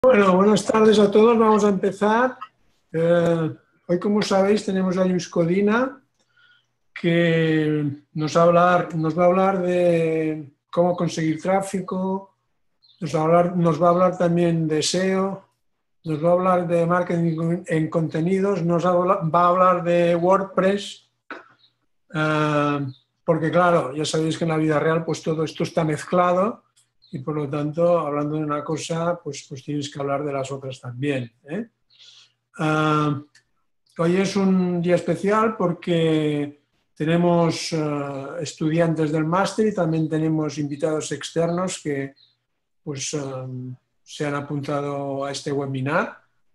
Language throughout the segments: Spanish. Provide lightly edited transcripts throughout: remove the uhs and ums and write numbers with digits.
Bueno, buenas tardes a todos. Vamos a empezar. Hoy, como sabéis, tenemos a Lluís Codina, que nos va a hablar de cómo conseguir tráfico, nos va a hablar también de SEO, nos va a hablar de marketing en contenidos, va a hablar de WordPress, porque claro, ya sabéis que en la vida real pues todo esto está mezclado. Y por lo tanto, hablando de una cosa, pues tienes que hablar de las otras también, ¿eh? Hoy es un día especial porque tenemos estudiantes del máster y también tenemos invitados externos que pues, se han apuntado a este webinar.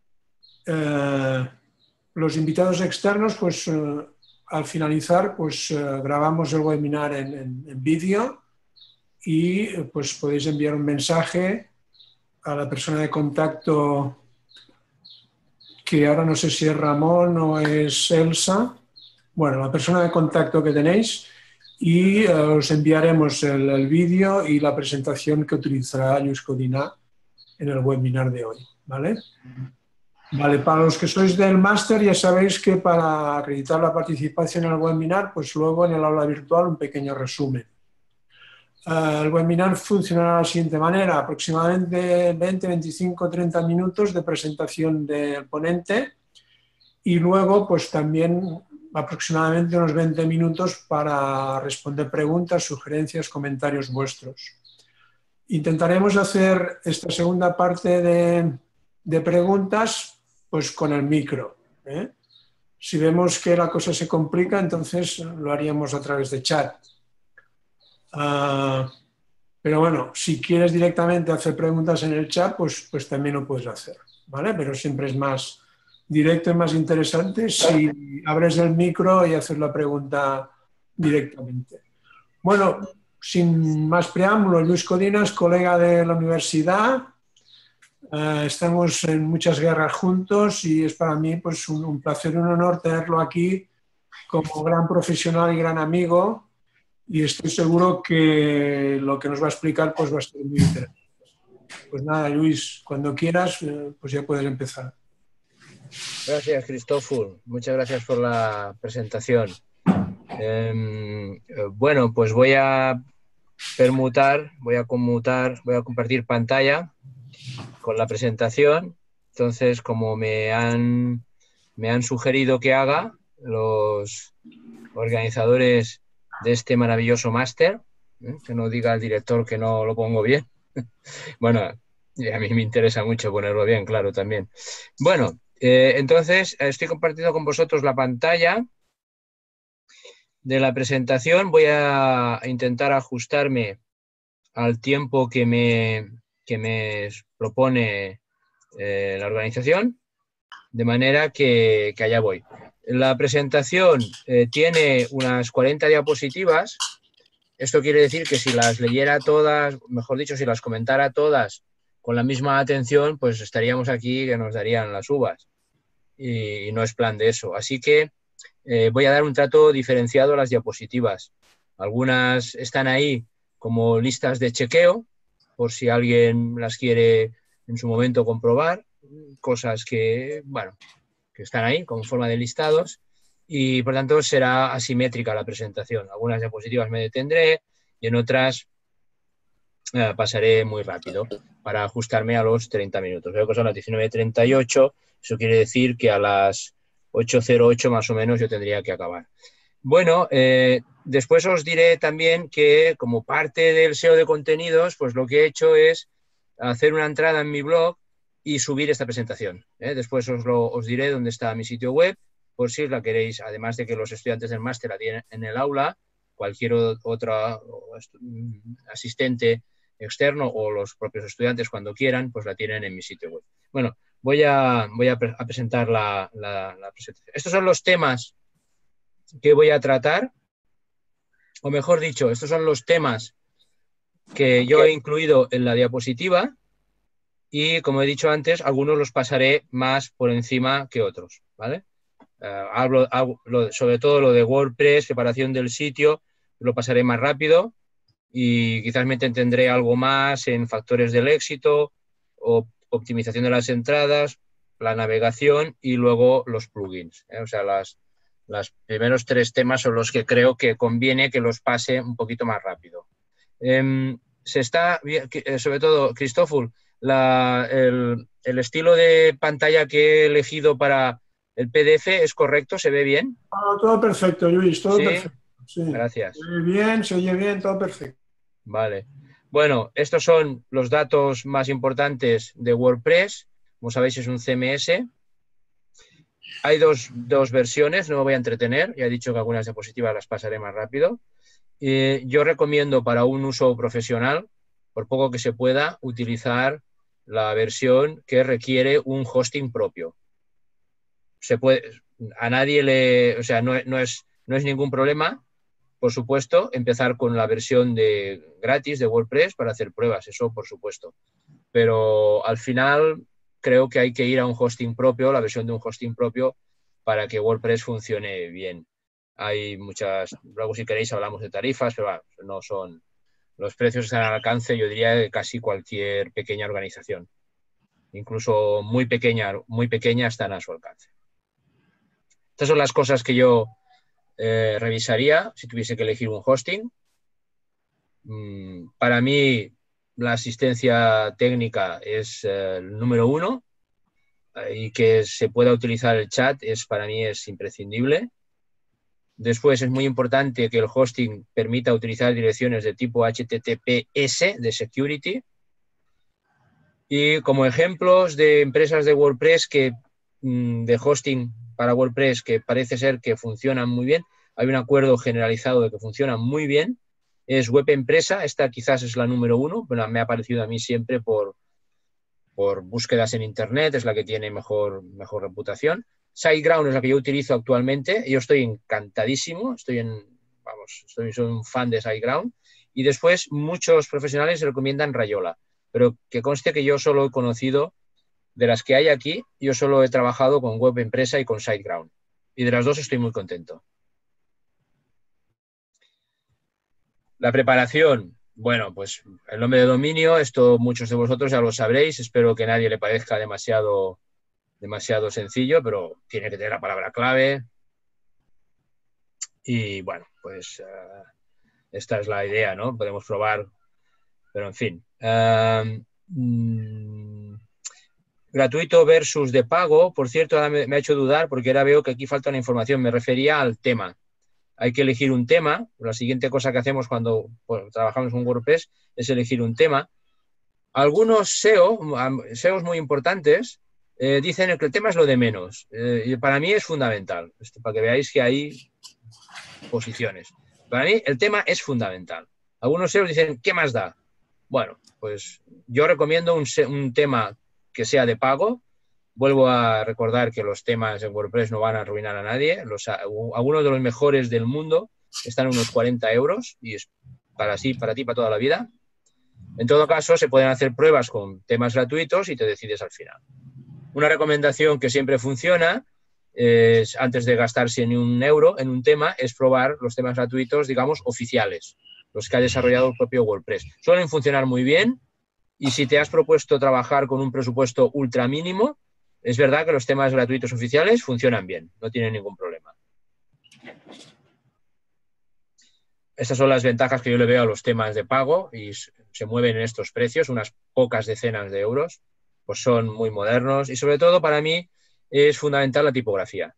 Los invitados externos, pues al finalizar, pues grabamos el webinar en vídeo y pues podéis enviar un mensaje a la persona de contacto, que ahora no sé si es Ramón o es Elsa. Bueno, la persona de contacto que tenéis, y os enviaremos el vídeo y la presentación que utilizará Lluís Codina en el webinar de hoy, ¿vale? Vale, para los que sois del máster ya sabéis que para acreditar la participación en el webinar, pues luego en el aula virtual un pequeño resumen. El webinar funcionará de la siguiente manera: aproximadamente 20, 25, 30 minutos de presentación del ponente y luego pues también aproximadamente unos 20 minutos para responder preguntas, sugerencias, comentarios vuestros. Intentaremos hacer esta segunda parte de preguntas pues con el micro, ¿eh? Si vemos que la cosa se complica, entonces lo haríamos a través de chat. Pero bueno, si quieres directamente hacer preguntas en el chat, pues también lo puedes hacer, ¿vale? Pero siempre es más directo y más interesante si abres el micro y haces la pregunta directamente. Bueno, sin más preámbulos, Lluís Codina es colega de la universidad. Estamos en muchas guerras juntos y es para mí pues un placer y un honor tenerlo aquí como gran profesional y gran amigo. Y estoy seguro que lo que nos va a explicar pues va a ser muy interesante. Pues nada, Luis, cuando quieras, pues ya puedes empezar. Gracias, Cristóforo. Muchas gracias por la presentación. Bueno, pues voy a compartir pantalla con la presentación. Entonces, como me han sugerido que haga los organizadores de este maravilloso máster, que no diga el director que no lo pongo bien. Bueno, a mí me interesa mucho ponerlo bien, claro, también. Bueno, entonces estoy compartiendo con vosotros la pantalla de la presentación. Voy a intentar ajustarme al tiempo que me propone la organización, de manera que allá voy. La presentación tiene unas 40 diapositivas. Esto quiere decir que si las leyera todas, mejor dicho, si las comentara todas con la misma atención, pues estaríamos aquí que nos darían las uvas. Y no es plan de eso. Así que voy a dar un trato diferenciado a las diapositivas. Algunas están ahí como listas de chequeo, por si alguien las quiere en su momento comprobar, cosas que, bueno, que están ahí como forma de listados, y por tanto será asimétrica la presentación. Algunas diapositivas me detendré y en otras pasaré muy rápido para ajustarme a los 30 minutos. Veo que son las 19:38, eso quiere decir que a las 8:08 más o menos yo tendría que acabar. Bueno, después os diré también que como parte del SEO de contenidos, pues lo que he hecho es hacer una entrada en mi blog y subir esta presentación. Después os diré dónde está mi sitio web, por si la queréis, además de que los estudiantes del máster la tienen en el aula, cualquier otro asistente externo o los propios estudiantes cuando quieran, pues la tienen en mi sitio web. Bueno, voy a presentar la presentación. Estos son los temas que voy a tratar, o mejor dicho, estos son los temas que yo he incluido en la diapositiva y, como he dicho antes, algunos los pasaré más por encima que otros, ¿vale? Hablo sobre todo lo de WordPress, preparación del sitio, lo pasaré más rápido y quizás me entretendré algo más en factores del éxito o optimización de las entradas, la navegación y luego los plugins. O sea, los primeros 3 temas son los que creo que conviene que los pase un poquito más rápido. Sobre todo, Cristófol, el estilo de pantalla que he elegido para el PDF es correcto, ¿se ve bien? Todo perfecto, Luis, todo Sí, perfecto. Sí. Gracias. Se ve bien, se oye bien, todo perfecto. Vale. Bueno, estos son los datos más importantes de WordPress. Como sabéis, es un CMS. Hay dos versiones, no me voy a entretener. Ya he dicho que algunas diapositivas las pasaré más rápido. Yo recomiendo para un uso profesional, por poco que se pueda, utilizar la versión que requiere un hosting propio. Se puede, a nadie le, o sea, no es ningún problema, por supuesto, empezar con la versión gratis de WordPress para hacer pruebas, eso por supuesto. Pero al final creo que hay que ir a un hosting propio, la versión de un hosting propio, para que WordPress funcione bien. Hay muchas, luego si queréis hablamos de tarifas, pero bueno, no son, los precios están al alcance, yo diría, de casi cualquier pequeña organización. Incluso muy pequeña están a su alcance. Estas son las cosas que yo revisaría si tuviese que elegir un hosting. Para mí, la asistencia técnica es el número 1 y que se pueda utilizar el chat para mí es imprescindible. Después es muy importante que el hosting permita utilizar direcciones de tipo HTTPS de security. Y como ejemplos de empresas de WordPress de hosting para WordPress que parece ser que funcionan muy bien, hay un acuerdo generalizado de que funcionan muy bien, es Web Empresa. Esta quizás es la número 1, pero me ha parecido a mí siempre por búsquedas en Internet, es la que tiene mejor reputación. SiteGround es la que yo utilizo actualmente. Yo estoy encantadísimo, soy un fan de SiteGround. Y después muchos profesionales recomiendan Rayola, pero que conste que yo solo he conocido, de las que hay aquí, yo solo he trabajado con Web Empresa y con SiteGround. Y de las dos estoy muy contento. La preparación, bueno, pues el nombre de dominio, esto muchos de vosotros ya lo sabréis, espero que a nadie le parezca demasiado sencillo, pero tiene que tener la palabra clave. Y bueno, pues esta es la idea, ¿no? Podemos probar, pero en fin. Gratuito versus de pago, por cierto, ahora me ha hecho dudar porque ahora veo que aquí falta una información, me refería al tema. Hay que elegir un tema. La siguiente cosa que hacemos cuando trabajamos con WordPress es elegir un tema. Algunos SEOs muy importantes dicen que el tema es lo de menos. Y para mí es fundamental, para que veáis que hay posiciones. Para mí el tema es fundamental. Algunos SEOs dicen, ¿qué más da? Bueno, pues yo recomiendo un tema que sea de pago. Vuelvo a recordar que los temas en WordPress no van a arruinar a nadie. Algunos de los mejores del mundo están unos 40 euros y es para ti, para toda la vida. En todo caso, se pueden hacer pruebas con temas gratuitos y te decides al final. Una recomendación que siempre funciona es, antes de gastarse ni un euro en un tema, es probar los temas gratuitos, digamos, oficiales, los que ha desarrollado el propio WordPress. Suelen funcionar muy bien y si te has propuesto trabajar con un presupuesto ultra mínimo, es verdad que los temas gratuitos oficiales funcionan bien, no tienen ningún problema. Estas son las ventajas que yo le veo a los temas de pago y se mueven en estos precios, unas pocas decenas de euros, pues son muy modernos y sobre todo para mí es fundamental la tipografía.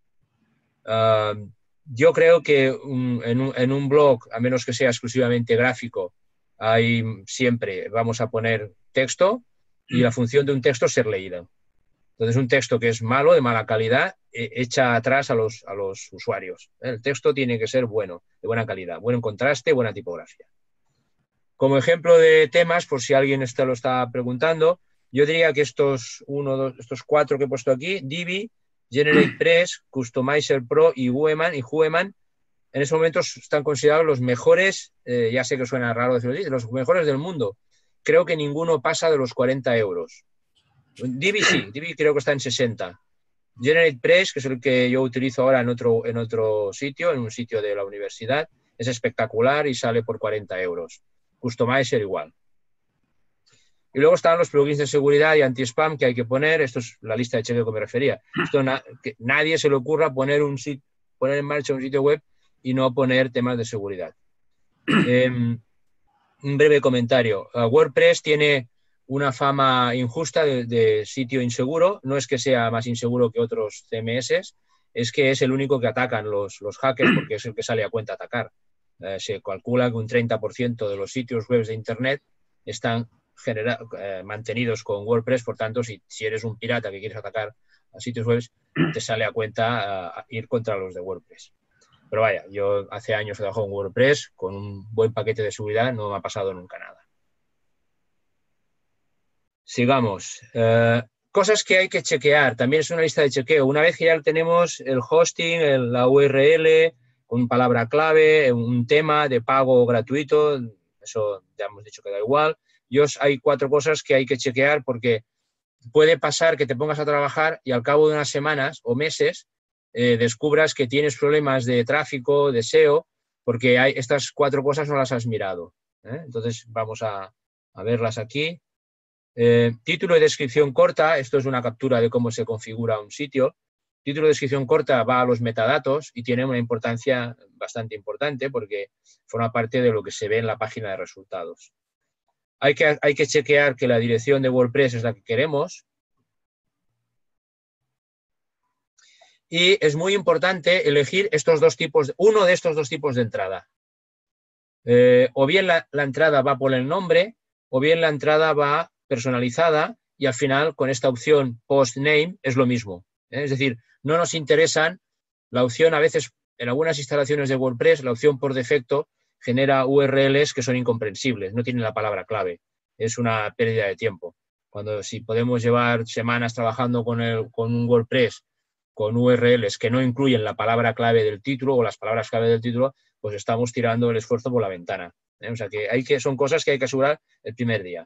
Yo creo que en un blog, a menos que sea exclusivamente gráfico, siempre vamos a poner texto y la función de un texto es ser leído. Entonces, un texto que es malo, de mala calidad, echa atrás a los usuarios. El texto tiene que ser bueno, de buena calidad, buen contraste, buena tipografía. Como ejemplo de temas, por si alguien lo está preguntando, yo diría que estos 4 que he puesto aquí, Divi, GeneratePress, Customizer Pro y Hueman, en estos momentos están considerados los mejores, ya sé que suena raro decirlo así, los mejores del mundo. Creo que ninguno pasa de los 40 euros. Divi sí, Divi creo que está en 60. GeneratePress, que es el que yo utilizo ahora en otro sitio, en un sitio de la universidad, es espectacular y sale por 40 euros. Customizer igual. Y luego están los plugins de seguridad y anti-spam que hay que poner. Esto es la lista de chequeo que me refería. Esto que nadie se le ocurra poner en marcha un sitio web y no poner temas de seguridad. Un breve comentario. WordPress tiene una fama injusta de sitio inseguro. No es que sea más inseguro que otros CMS, es que es el único que atacan los hackers porque es el que sale a cuenta atacar. Se calcula que un 30% de los sitios web de Internet están mantenidos con WordPress. Por tanto, si eres un pirata que quieres atacar a sitios web, te sale a cuenta ir contra los de WordPress. Pero vaya, yo hace años he trabajado en WordPress con un buen paquete de seguridad, no me ha pasado nunca nada. Sigamos. Cosas que hay que chequear. También es una lista de chequeo. Una vez que ya tenemos el hosting, la URL, con palabra clave, un tema de pago gratuito, eso ya hemos dicho que da igual. Hay 4 cosas que hay que chequear porque puede pasar que te pongas a trabajar y al cabo de unas semanas o meses descubras que tienes problemas de tráfico, de SEO, porque estas 4 cosas no las has mirado. Entonces vamos a verlas aquí. Título y descripción corta. Esto es una captura de cómo se configura un sitio. Título y descripción corta va a los metadatos y tiene una importancia bastante importante porque forma parte de lo que se ve en la página de resultados. Hay que chequear que la dirección de WordPress es la que queremos. Y es muy importante elegir uno de estos 2 tipos de entrada. O bien la entrada va por el nombre, o bien la entrada va personalizada y al final con esta opción post name es lo mismo. Es decir, no nos interesan la opción, a veces en algunas instalaciones de WordPress, la opción por defecto genera URLs que son incomprensibles, no tienen la palabra clave. Es una pérdida de tiempo. Si podemos llevar semanas trabajando con un WordPress con URLs que no incluyen la palabra clave del título o las palabras clave del título, pues estamos tirando el esfuerzo por la ventana. O sea que son cosas que hay que asegurar el primer día.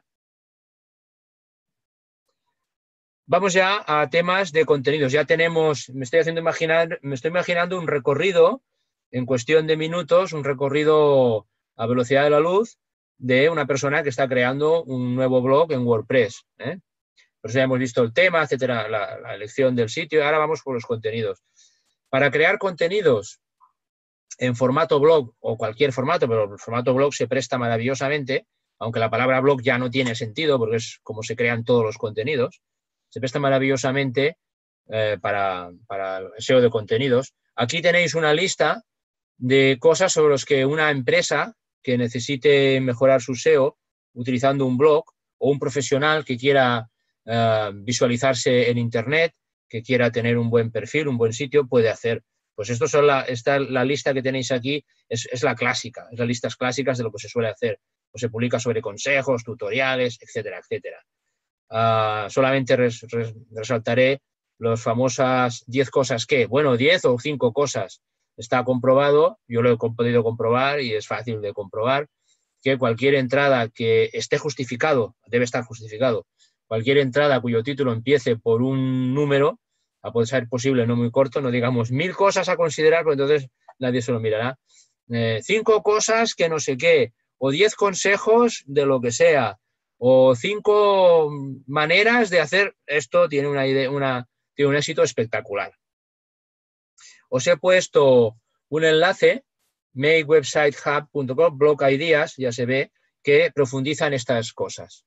Vamos ya a temas de contenidos. Ya tenemos, me estoy imaginando un recorrido en cuestión de minutos, un recorrido a velocidad de la luz de una persona que está creando un nuevo blog en WordPress. Por eso ya hemos visto el tema, etcétera, la elección del sitio. Ahora vamos por los contenidos. Para crear contenidos en formato blog o cualquier formato, pero el formato blog se presta maravillosamente, aunque la palabra blog ya no tiene sentido porque es como se crean todos los contenidos. Se presta maravillosamente para el SEO de contenidos. Aquí tenéis una lista de cosas sobre las que una empresa que necesite mejorar su SEO utilizando un blog o un profesional que quiera visualizarse en Internet, que quiera tener un buen perfil, un buen sitio, puede hacer. Pues la lista que tenéis aquí es la clásica, es las listas clásicas de lo que se suele hacer. Pues se publica sobre consejos, tutoriales, etcétera, etcétera. Solamente resaltaré las famosas 10 cosas que, bueno, 10 o 5 cosas. Está comprobado, yo lo he podido comprobar y es fácil de comprobar, que cualquier entrada que esté justificado, debe estar justificado, cualquier entrada cuyo título empiece por un número, a poder ser posible, no muy corto, no digamos 1000 cosas a considerar, porque entonces nadie se lo mirará. 5 cosas que no sé qué, o 10 consejos de lo que sea, o 5 maneras de hacer esto, tiene tiene un éxito espectacular. Os he puesto un enlace, makewebsitehub.com, blog ideas, ya se ve, que profundizan estas cosas.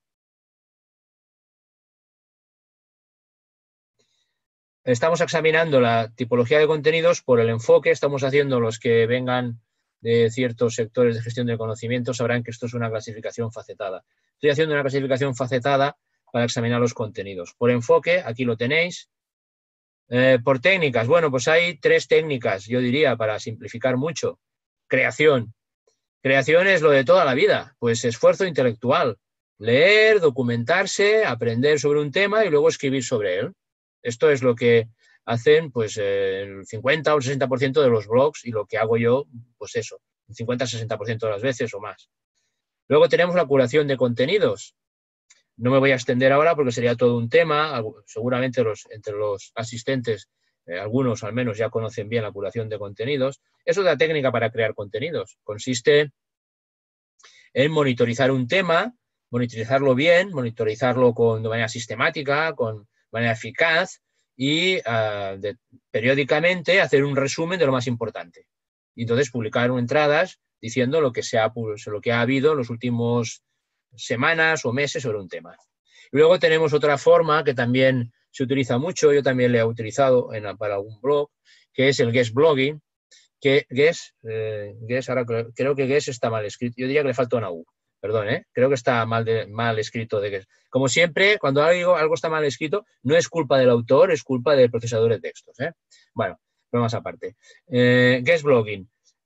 Estamos examinando la tipología de contenidos por el enfoque. Estamos haciendo los que vengan de ciertos sectores de gestión del conocimiento, sabrán que esto es una clasificación facetada. Estoy haciendo una clasificación facetada para examinar los contenidos. Por enfoque, aquí lo tenéis. Por técnicas, bueno, pues hay 3 técnicas, yo diría, para simplificar mucho. Creación. Creación es lo de toda la vida, pues esfuerzo intelectual. Leer, documentarse, aprender sobre un tema y luego escribir sobre él. Esto es lo que hacen pues el 50 o el 60% de los blogs y lo que hago yo, pues eso, el 50-60% de las veces o más. Luego tenemos la curación de contenidos. No me voy a extender ahora porque sería todo un tema. Seguramente entre los asistentes, algunos al menos ya conocen bien la curación de contenidos. Es otra técnica para crear contenidos. Consiste en monitorizar un tema monitorizarlo bien, monitorizarlo de manera sistemática, de manera eficaz y periódicamente hacer un resumen de lo más importante. Y entonces publicar entradas diciendo lo que ha habido en los últimos semanas o meses sobre un tema. Y luego tenemos otra forma que también se utiliza mucho, yo también le he utilizado para algún blog, que es el guest blogging, que guest, ahora creo que guest está mal escrito, yo diría que le falta una U, perdón, creo que está mal escrito de guest. Como siempre, cuando algo está mal escrito, no es culpa del autor, es culpa del procesador de textos. Bueno, bromas aparte. Guest blogging.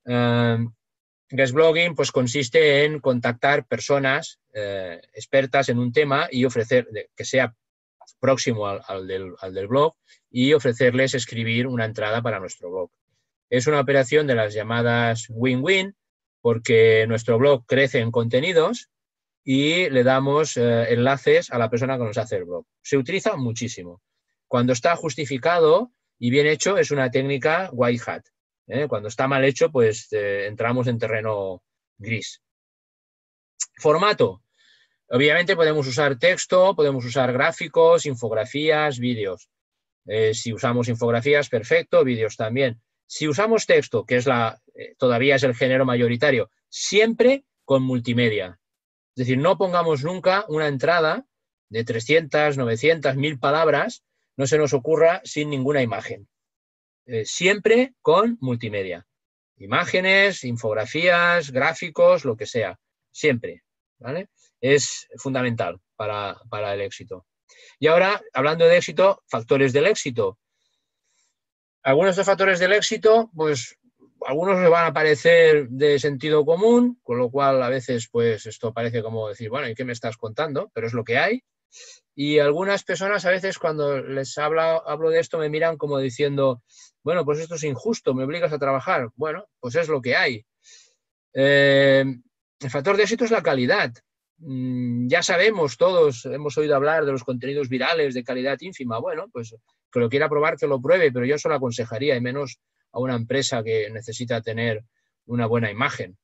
Guest blogging pues consiste en contactar personas expertas en un tema y ofrecer que sea próximo al del blog y ofrecerles escribir una entrada para nuestro blog. Es una operación de las llamadas win-win porque nuestro blog crece en contenidos y le damos enlaces a la persona que nos hace el blog. Se utiliza muchísimo. Cuando está justificado y bien hecho es una técnica white hat. Cuando está mal hecho, pues entramos en terreno gris. Formato. Obviamente podemos usar texto, podemos usar gráficos, infografías, vídeos. Si usamos infografías, perfecto, vídeos también. Si usamos texto, que es todavía es el género mayoritario, siempre con multimedia. Es decir, no pongamos nunca una entrada de 300, 900, 1000 palabras, no se nos ocurra sin ninguna imagen. Siempre con multimedia. Imágenes, infografías, gráficos, lo que sea. Siempre. ¿Vale? Es fundamental para el éxito. Y ahora, hablando de éxito, factores del éxito. Algunos de los factores del éxito, pues algunos le van a parecer de sentido común, con lo cual a veces pues esto parece como decir, bueno, ¿y qué me estás contando? Pero es lo que hay. Y algunas personas a veces cuando les hablo de esto me miran como diciendo, bueno, pues esto es injusto, me obligas a trabajar. Bueno, pues es lo que hay. El factor de éxito es la calidad. Ya sabemos todos, hemos oído hablar de los contenidos virales de calidad ínfima. Bueno, pues que lo quiera probar, que lo pruebe, pero yo eso lo aconsejaría, y menos a una empresa que necesita tener una buena imagen.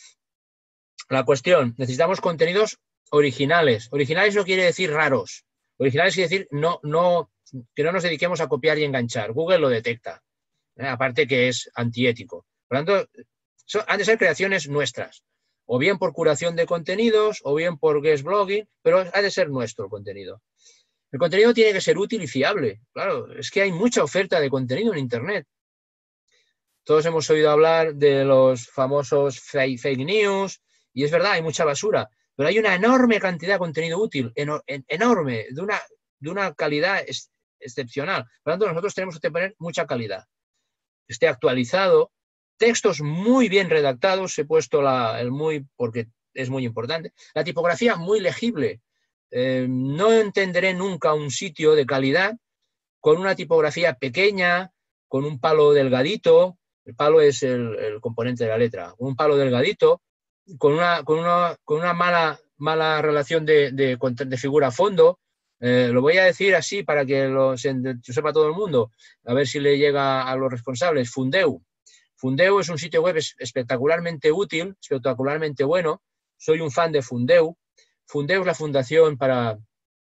La cuestión, necesitamos contenidos originales. Originales no quiere decir raros. Originales quiere decir que no nos dediquemos a copiar y enganchar. Google lo detecta. Aparte que es antiético. Por lo tanto, han de ser creaciones nuestras. O bien por curación de contenidos, o bien por guest blogging, pero ha de ser nuestro el contenido. El contenido tiene que ser útil y fiable. Claro, es que hay mucha oferta de contenido en Internet. Todos hemos oído hablar de los famosos fake news, y es verdad, hay mucha basura, pero hay una enorme cantidad de contenido útil, enorme, de una calidad excepcional. Por lo tanto, nosotros tenemos que tener mucha calidad. Esté actualizado, textos muy bien redactados, he puesto el muy porque es muy importante, la tipografía muy legible. No entenderé nunca un sitio de calidad con una tipografía pequeña, con un palo delgadito, el palo es el componente de la letra, un palo delgadito, con una mala relación de figura a fondo. Lo voy a decir así para que lo sepa todo el mundo, a ver si le llega a los responsables. Fundeu. Fundeu es un sitio web espectacularmente útil, espectacularmente bueno. Soy un fan de Fundeu. Fundeu es la fundación para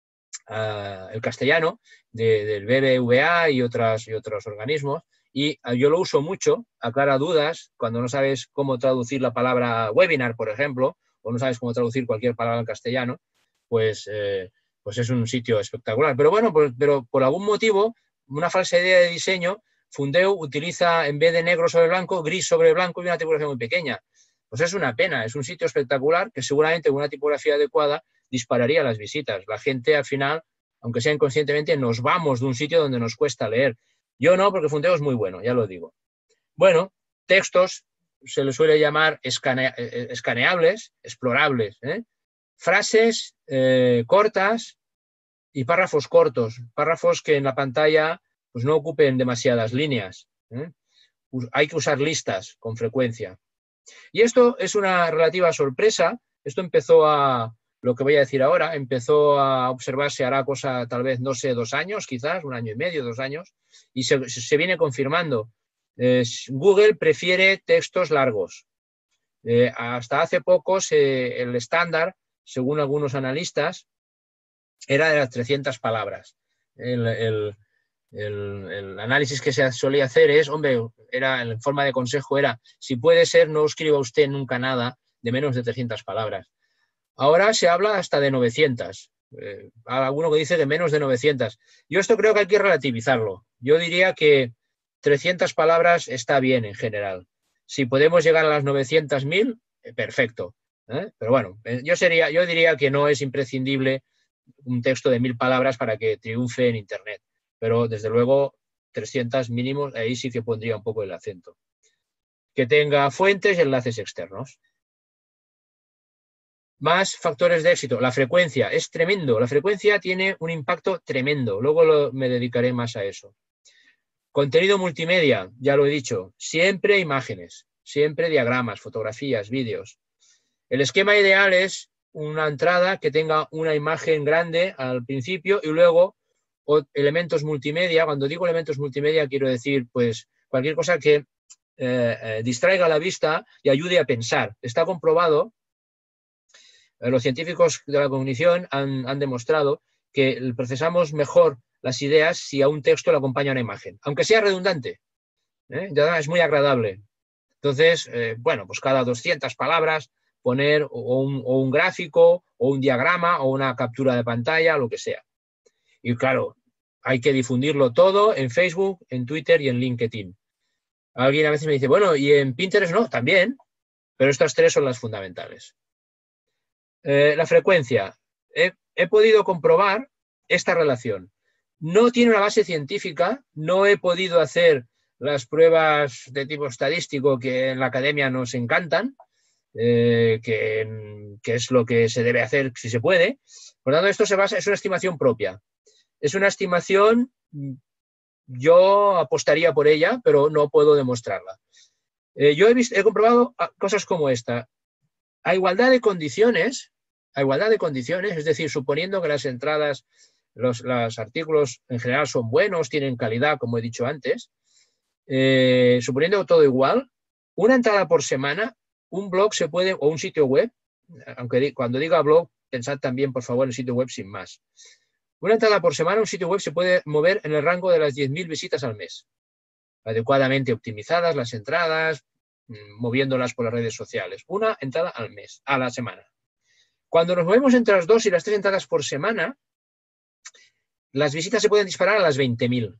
el castellano del BBVA y otros organismos, y yo lo uso mucho, aclara dudas cuando no sabes cómo traducir la palabra webinar, por ejemplo, o no sabes cómo traducir cualquier palabra en castellano, pues es un sitio espectacular. Pero bueno, pero por algún motivo, una falsa idea de diseño, Fundeu utiliza en vez de negro sobre blanco, gris sobre blanco y una tipografía muy pequeña. Pues es una pena, es un sitio espectacular que seguramente con una tipografía adecuada dispararía las visitas. La gente al final, aunque sea inconscientemente, nos vamos de un sitio donde nos cuesta leer. Yo no, porque Fundeu es muy bueno, ya lo digo. Bueno, textos se les suele llamar escaneables, explorables. Frases cortas y párrafos cortos, párrafos que en la pantalla pues no ocupen demasiadas líneas. Hay que usar listas con frecuencia. Y esto es una relativa sorpresa. Esto lo que voy a decir ahora, empezó a observarse hará cosa tal vez, no sé, 2 años, quizás, 1 año y medio, 2 años, y se viene confirmando. Google prefiere textos largos. Hasta hace poco el estándar según algunos analistas, era de las 300 palabras. El análisis que se solía hacer es, hombre, era en forma de consejo era, si puede ser, no escriba usted nunca nada de menos de 300 palabras. Ahora se habla hasta de 900. Alguno que dice de menos de 900. Yo esto creo que hay que relativizarlo. Yo diría que 300 palabras está bien en general. Si podemos llegar a las 900.000, perfecto. Pero bueno, yo diría que no es imprescindible un texto de 1000 palabras para que triunfe en Internet. Pero desde luego 300 mínimos, ahí sí que pondría un poco el acento. Que tenga fuentes y enlaces externos. Más factores de éxito. La frecuencia es tremendo. La frecuencia tiene un impacto tremendo. Luego me dedicaré más a eso. Contenido multimedia, ya lo he dicho. Siempre imágenes, siempre diagramas, fotografías, vídeos. El esquema ideal es una entrada que tenga una imagen grande al principio y luego elementos multimedia. Cuando digo elementos multimedia quiero decir pues cualquier cosa que distraiga la vista y ayude a pensar. Está comprobado. Los científicos de la cognición han demostrado que procesamos mejor las ideas si a un texto le acompaña una imagen, aunque sea redundante. Es muy agradable. Entonces, bueno, pues cada 200 palabras poner o un gráfico o un diagrama o una captura de pantalla, lo que sea. Y claro, hay que difundirlo todo en Facebook, en Twitter y en LinkedIn. Alguien a veces me dice, bueno, ¿y en Pinterest no? También, pero estas tres son las fundamentales. La frecuencia. He podido comprobar esta relación. No tiene una base científica, no he podido hacer las pruebas de tipo estadístico que en la academia nos encantan, que es lo que se debe hacer si se puede. Por lo tanto, esto es una estimación propia. Es una estimación, yo apostaría por ella, pero no puedo demostrarla. Yo he comprobado cosas como esta. A igualdad de condiciones, es decir, suponiendo que las entradas, los artículos en general son buenos, tienen calidad, como he dicho antes, suponiendo todo igual, una entrada por semana, un blog se puede, o un sitio web, aunque cuando diga blog, pensad también, por favor, en sitio web sin más. Una entrada por semana, un sitio web se puede mover en el rango de las 10.000 visitas al mes, adecuadamente optimizadas las entradas, moviéndolas por las redes sociales. Una entrada al mes, a la semana. Cuando nos movemos entre las 2 y las 3 entradas por semana, las visitas se pueden disparar a las 20.000.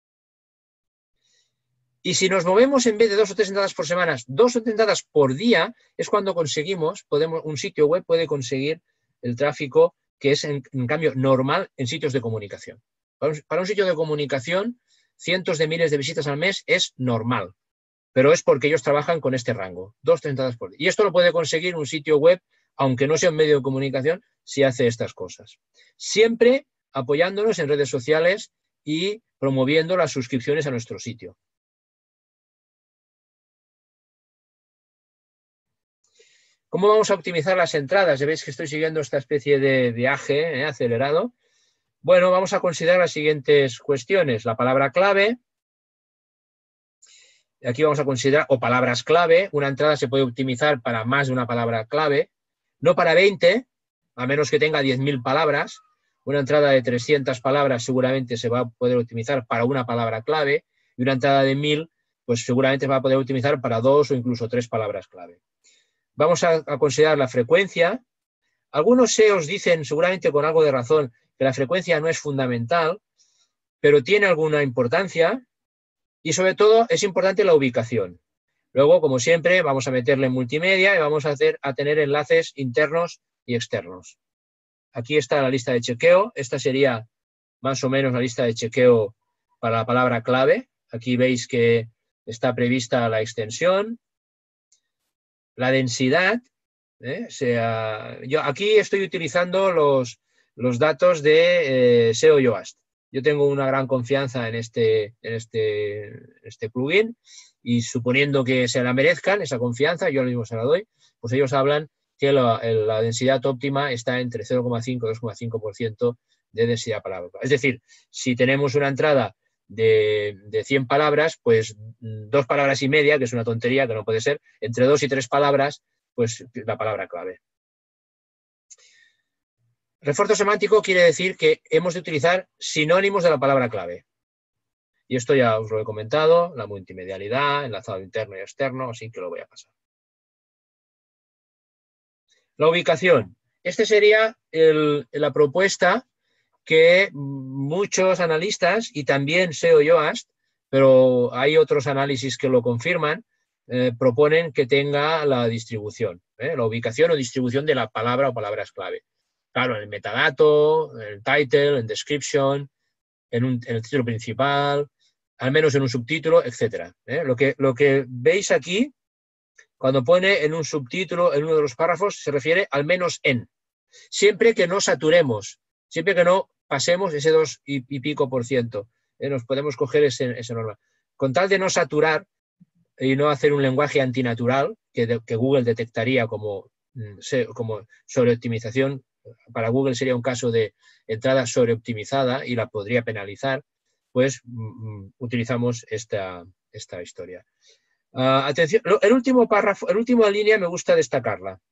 Y si nos movemos en vez de 2 o 3 entradas por semana, 2 o 3 entradas por día, es cuando un sitio web puede conseguir el tráfico que es en cambio normal en sitios de comunicación. Para un sitio de comunicación, cientos de miles de visitas al mes es normal, pero es porque ellos trabajan con este rango, 2 o 3 entradas por día. Y esto lo puede conseguir un sitio web, aunque no sea un medio de comunicación, si hace estas cosas. Siempre apoyándonos en redes sociales y promoviendo las suscripciones a nuestro sitio. ¿Cómo vamos a optimizar las entradas? Ya veis que estoy siguiendo esta especie de viaje acelerado. Bueno, vamos a considerar las siguientes cuestiones. La palabra clave. Aquí vamos a considerar, o palabras clave. Una entrada se puede optimizar para más de una palabra clave. No para 20, a menos que tenga 10.000 palabras. Una entrada de 300 palabras seguramente se va a poder optimizar para una palabra clave. Y una entrada de 1.000, pues seguramente se va a poder optimizar para 2 o incluso 3 palabras clave. Vamos a considerar la frecuencia. Algunos SEOs dicen, seguramente con algo de razón, que la frecuencia no es fundamental, pero tiene alguna importancia y sobre todo es importante la ubicación. Luego, como siempre, vamos a meterle multimedia y vamos a tener enlaces internos y externos. Aquí está la lista de chequeo. Esta sería más o menos la lista de chequeo para la palabra clave. Aquí veis que está prevista la extensión, la densidad. Yo aquí estoy utilizando los datos de SEO Yoast. Yo tengo una gran confianza en este plugin y suponiendo que se la merezcan esa confianza, yo mismo se la doy, pues ellos hablan que la densidad óptima está entre 0,5 y 2,5% de densidad palabra. Es decir, si tenemos una entrada de 100 palabras, pues 2 palabras y media, que es una tontería, que no puede ser, entre 2 y 3 palabras, pues la palabra clave. Refuerzo semántico quiere decir que hemos de utilizar sinónimos de la palabra clave. Y esto ya os lo he comentado, la multimedialidad, enlazado interno y externo, así que lo voy a pasar. La ubicación. Esta sería la propuesta que muchos analistas, y también SEO Yoast, pero hay otros análisis que lo confirman, proponen que tenga la distribución, la ubicación o distribución de la palabra o palabras clave. Claro, en el metadato, en el title, en description, en el título principal, al menos en un subtítulo, etc. Lo que veis aquí, cuando pone en un subtítulo, en uno de los párrafos, se refiere al menos en. Siempre que no saturemos, siempre que no pasemos ese 2 y pico %, nos podemos coger ese norma. Con tal de no saturar y no hacer un lenguaje antinatural, que Google detectaría como sobreoptimización, para Google sería un caso de entrada sobreoptimizada y la podría penalizar, pues utilizamos esta historia. Atención, el último párrafo, la última línea me gusta destacarla.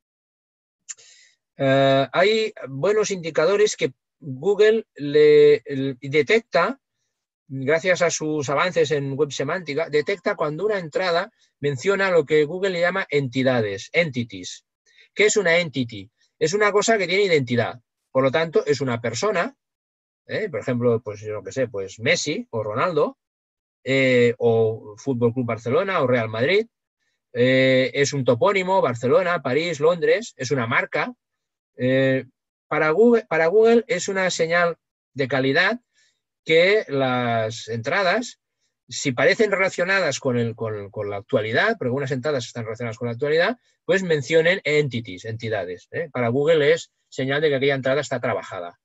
Hay buenos indicadores que Google detecta, gracias a sus avances en web semántica, detecta cuando una entrada menciona lo que Google le llama entidades, entities. ¿Qué es una entity? Es una cosa que tiene identidad. Por lo tanto, es una persona, por ejemplo, pues yo qué sé, pues Messi o Ronaldo, o Fútbol Club Barcelona o Real Madrid, es un topónimo, Barcelona, París, Londres, es una marca. Para Google es una señal de calidad que las entradas, si parecen relacionadas con la actualidad, porque algunas entradas están relacionadas con la actualidad, pues mencionen entities, entidades. Para Google es señal de que aquella entrada está trabajada.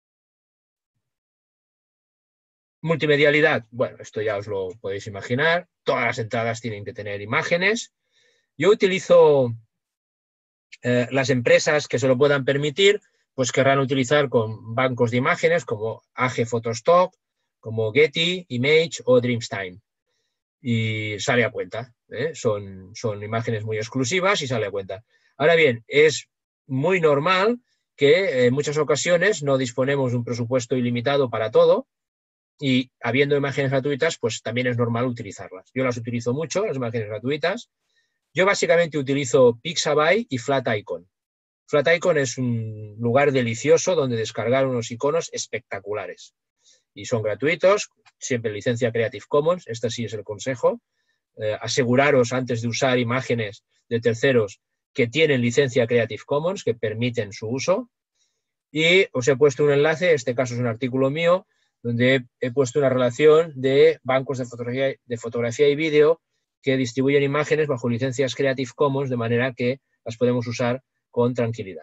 Multimedialidad, bueno, esto ya os lo podéis imaginar. Todas las entradas tienen que tener imágenes. Yo utilizo las empresas que se lo puedan permitir, pues querrán utilizar con bancos de imágenes como AG Photostock, como Getty, Image o Dreamstime. Y sale a cuenta. Son imágenes muy exclusivas y sale a cuenta. Ahora bien, es muy normal que en muchas ocasiones no disponemos de un presupuesto ilimitado para todo y habiendo imágenes gratuitas, pues también es normal utilizarlas. Yo las utilizo mucho, las imágenes gratuitas. Yo básicamente utilizo Pixabay y Flaticon. Flaticon es un lugar delicioso donde descargar unos iconos espectaculares. Y son gratuitos, siempre licencia Creative Commons, este sí es el consejo. Aseguraros antes de usar imágenes de terceros que tienen licencia Creative Commons, que permiten su uso. Y os he puesto un enlace, en este caso es un artículo mío, donde he puesto una relación de bancos de fotografía y vídeo que distribuyen imágenes bajo licencias Creative Commons de manera que las podemos usar con tranquilidad.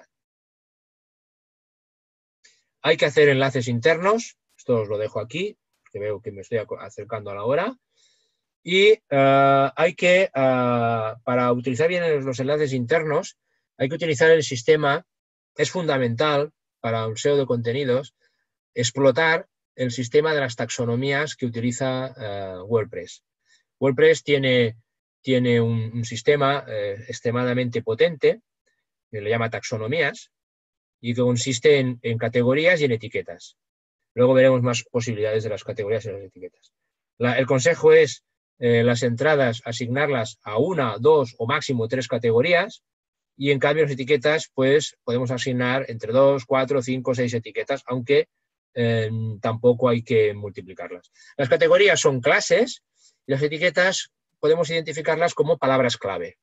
Hay que hacer enlaces internos, esto os lo dejo aquí, que veo que me estoy acercando a la hora. Y hay que, para utilizar bien los enlaces internos, hay que utilizar el sistema, es fundamental para un SEO de contenidos, explotar el sistema de las taxonomías que utiliza WordPress. WordPress tiene un sistema extremadamente potente, que le llama taxonomías, y que consiste en categorías y en etiquetas. Luego veremos más posibilidades de las categorías y las etiquetas. El consejo es las entradas asignarlas a 1, 2 o máximo 3 categorías, y en cambio las etiquetas pues podemos asignar entre 2, 4, 5, 6 etiquetas, aunque tampoco hay que multiplicarlas. Las categorías son clases y las etiquetas podemos identificarlas como palabras clave.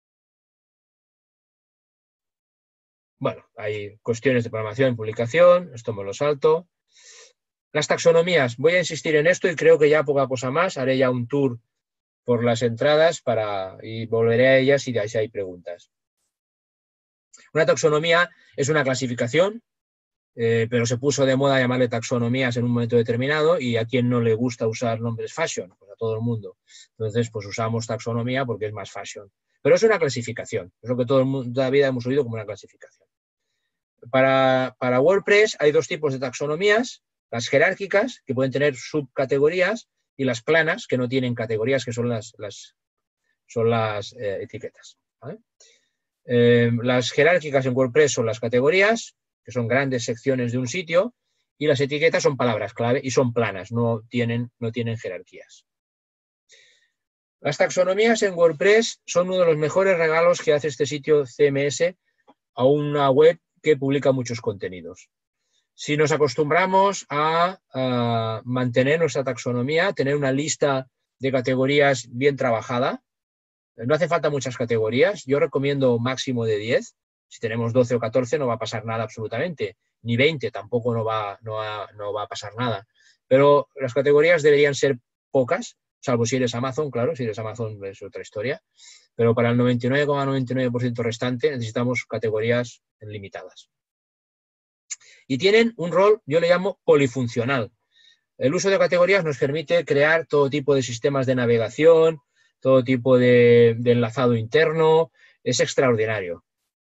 Bueno, hay cuestiones de programación y publicación, esto me lo salto. Las taxonomías, voy a insistir en esto y creo que ya poca cosa más, haré ya un tour por las entradas y volveré a ellas si hay preguntas. Una taxonomía es una clasificación, pero se puso de moda llamarle taxonomías en un momento determinado y a quien no le gusta usar nombres fashion, pues a todo el mundo. Entonces, pues usamos taxonomía porque es más fashion. Pero es una clasificación, es lo que todo el mundo, toda la vida hemos oído como una clasificación. Para WordPress hay dos tipos de taxonomías, las jerárquicas, que pueden tener subcategorías, y las planas, que no tienen categorías, que son las etiquetas. ¿Vale? Las jerárquicas en WordPress son las categorías, que son grandes secciones de un sitio, y las etiquetas son palabras clave y son planas, no tienen jerarquías. Las taxonomías en WordPress son uno de los mejores regalos que hace este sitio CMS a una web que publica muchos contenidos. Si nos acostumbramos a mantener nuestra taxonomía, tener una lista de categorías bien trabajada, no hace falta muchas categorías, yo recomiendo máximo de 10, si tenemos 12 o 14 no va a pasar nada absolutamente, ni 20 tampoco no va a pasar nada, pero las categorías deberían ser pocas, salvo si eres Amazon, claro, si eres Amazon es otra historia, pero para el 99,99% restante necesitamos categorías limitadas. Y tienen un rol, yo le llamo polifuncional. El uso de categorías nos permite crear todo tipo de sistemas de navegación, todo tipo de enlazado interno, es extraordinario.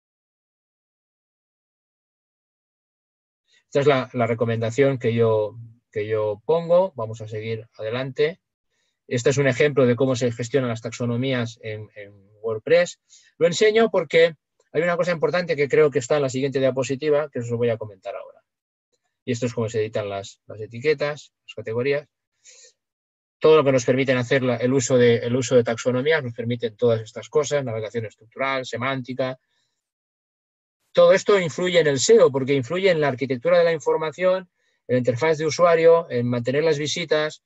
Esta es la recomendación que yo pongo. Vamos a seguir adelante. Este es un ejemplo de cómo se gestionan las taxonomías en WordPress. Lo enseño porque hay una cosa importante que creo que está en la siguiente diapositiva, que os voy a comentar ahora. Y esto es cómo se editan las etiquetas, las categorías. Todo lo que nos permiten hacer el uso de taxonomías, nos permiten todas estas cosas, navegación estructural, semántica. Todo esto influye en el SEO porque influye en la arquitectura de la información, en la interfaz de usuario, en mantener las visitas.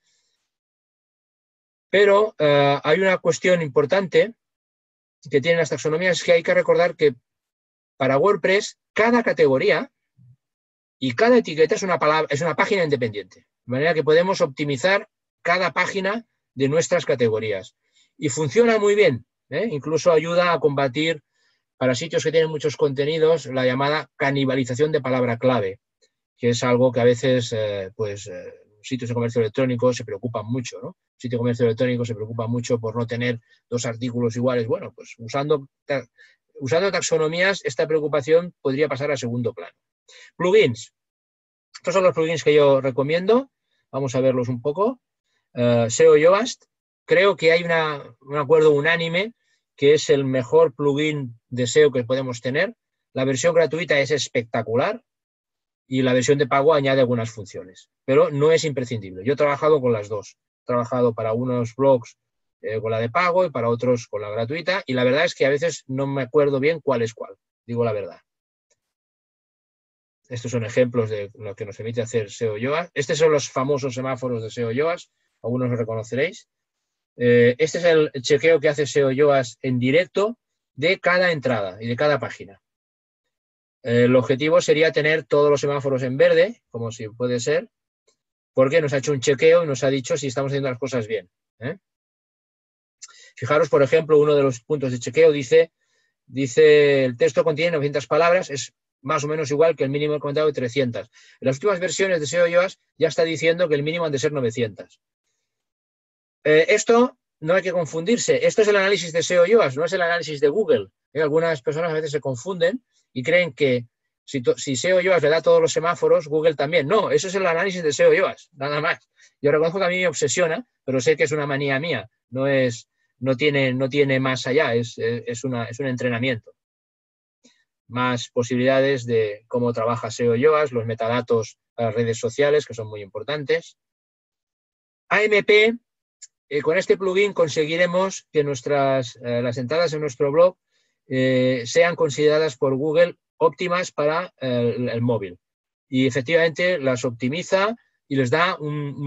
Pero hay una cuestión importante que tienen las taxonomías, es que hay que recordar que para WordPress cada categoría y cada etiqueta es una página independiente, de manera que podemos optimizar cada página de nuestras categorías. Y funciona muy bien, incluso ayuda a combatir para sitios que tienen muchos contenidos la llamada canibalización de palabra clave, que es algo que a veces sitios de comercio electrónico se preocupan mucho, ¿no? Sitio de comercio electrónico se preocupa mucho por no tener dos artículos iguales. Bueno, pues usando taxonomías esta preocupación podría pasar a segundo plano. Plugins. Estos son los plugins que yo recomiendo. Vamos a verlos un poco. SEO Yoast. Creo que hay un acuerdo unánime que es el mejor plugin de SEO que podemos tener. La versión gratuita es espectacular y la versión de pago añade algunas funciones, pero no es imprescindible. Yo he trabajado con las dos. He trabajado para unos blogs con la de pago y para otros con la gratuita, y la verdad es que a veces no me acuerdo bien cuál es cuál, digo la verdad. Estos son ejemplos de lo que nos permite hacer SEO Yoast. Estos son los famosos semáforos de SEO Yoast, algunos lo reconoceréis. Este es el chequeo que hace SEO Yoast en directo de cada entrada y de cada página. El objetivo sería tener todos los semáforos en verde, como si puede ser, porque nos ha hecho un chequeo y nos ha dicho si estamos haciendo las cosas bien. Fijaros, por ejemplo, uno de los puntos de chequeo dice el texto contiene 900 palabras, es más o menos igual que el mínimo recomendado de 300. En las últimas versiones de SEO Yoast ya está diciendo que el mínimo han de ser 900. Esto no hay que confundirse. Esto es el análisis de SEO Yoast, no es el análisis de Google. Algunas personas a veces se confunden y creen que si SEO Yoast le da todos los semáforos, Google también. No, eso es el análisis de SEO Yoast, nada más. Yo reconozco que a mí me obsesiona, pero sé que es una manía mía, no tiene más allá, es un entrenamiento. Más posibilidades de cómo trabaja SEO Yoast, los metadatos a las redes sociales, que son muy importantes. AMP, con este plugin conseguiremos que las entradas en nuestro blog sean consideradas por Google óptimas para el móvil. Y efectivamente las optimiza y les da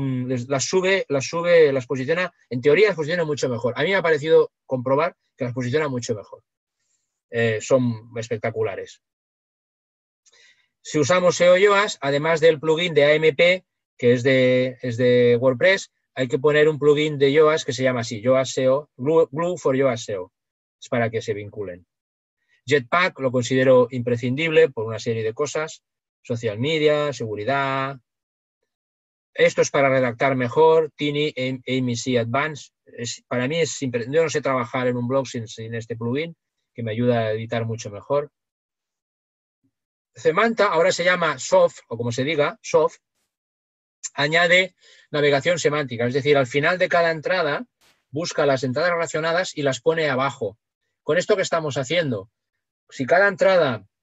las posiciona, en teoría las posiciona mucho mejor. A mí me ha parecido comprobar que las posiciona mucho mejor. Son espectaculares. Si usamos SEO Yoast, además del plugin de AMP, que es de WordPress, hay que poner un plugin de Yoast que se llama así, Yoast SEO, Glue for Yoast SEO. Es para que se vinculen. Jetpack lo considero imprescindible por una serie de cosas. Social media, seguridad. Esto es para redactar mejor. Tiny, AMC Advanced. Para mí es imprescindible. Yo no sé trabajar en un blog sin este plugin, que me ayuda a editar mucho mejor. Zemanta, ahora se llama Soft, o como se diga, Soft, añade navegación semántica. Es decir, al final de cada entrada busca las entradas relacionadas y las pone abajo. Con esto que estamos haciendo, si cada entrada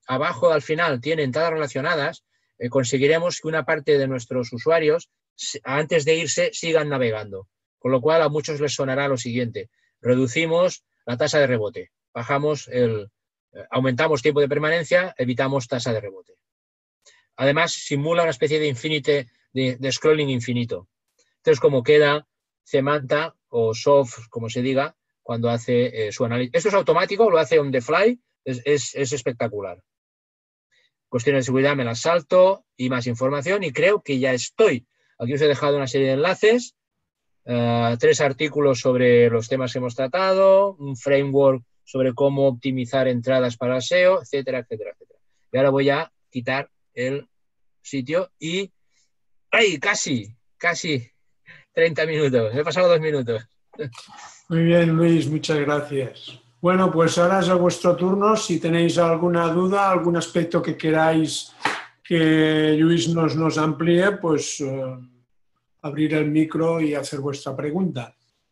abajo al final tiene entradas relacionadas, conseguiremos que una parte de nuestros usuarios, antes de irse, sigan navegando. Con lo cual a muchos les sonará lo siguiente: reducimos la tasa de rebote, aumentamos tiempo de permanencia, evitamos tasa de rebote. Además, simula una especie de scrolling infinito. Entonces, como queda Zemanta o Soft, como se diga, cuando hace su análisis. Esto es automático, lo hace on the fly, es espectacular. Cuestiones de seguridad me las salto y más información, y creo que ya estoy. Aquí os he dejado una serie de enlaces, 3 artículos sobre los temas que hemos tratado, un framework sobre cómo optimizar entradas para el SEO, etcétera, etcétera, etcétera. Y ahora voy a quitar el sitio y ¡ay! Casi 30 minutos. He pasado 2 minutos. Muy bien, Luis, muchas gracias. Bueno, pues ahora es a vuestro turno. Si tenéis alguna duda, algún aspecto que queráis que Luis nos amplíe, pues abrir el micro y hacer vuestra pregunta.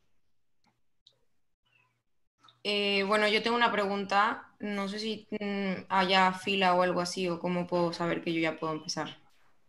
Bueno, yo tengo una pregunta. No sé si haya fila o algo así, o cómo puedo saber que yo ya puedo empezar.